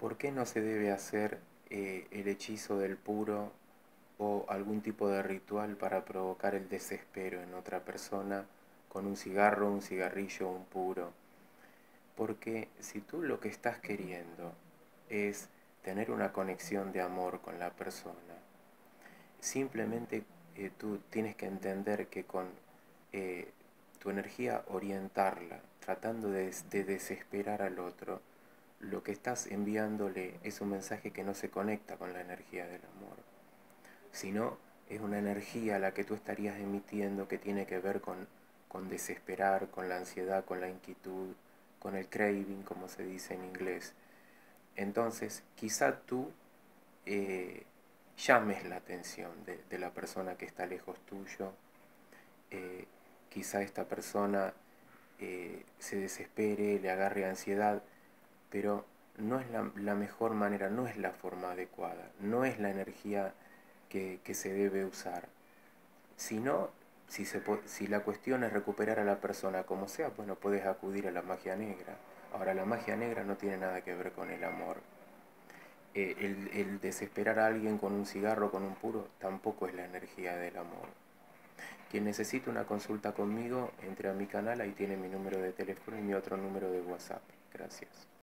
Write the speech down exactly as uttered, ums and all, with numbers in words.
¿Por qué no se debe hacer eh, el hechizo del puro o algún tipo de ritual para provocar el desespero en otra persona con un cigarro, un cigarrillo, un puro? Porque si tú lo que estás queriendo es tener una conexión de amor con la persona, simplemente eh, tú tienes que entender que con eh, tu energía orientarla, tratando de, de desesperar al otro, lo que estás enviándole es un mensaje que no se conecta con la energía del amor, sino es una energía la que tú estarías emitiendo que tiene que ver con, con desesperar, con la ansiedad, con la inquietud, con el craving, como se dice en inglés. Entonces, quizá tú eh, llames la atención de, de la persona que está lejos tuyo, eh, quizá esta persona eh, se desespere, le agarre ansiedad, pero no es la, la mejor manera, no es la forma adecuada, no es la energía que, que se debe usar. Si no, si, se, si la cuestión es recuperar a la persona como sea, bueno, puedes acudir a la magia negra. Ahora, la magia negra no tiene nada que ver con el amor. Eh, el, el desesperar a alguien con un cigarro, con un puro, tampoco es la energía del amor. Quien necesite una consulta conmigo, entre a mi canal, ahí tiene mi número de teléfono y mi otro número de WhatsApp. Gracias.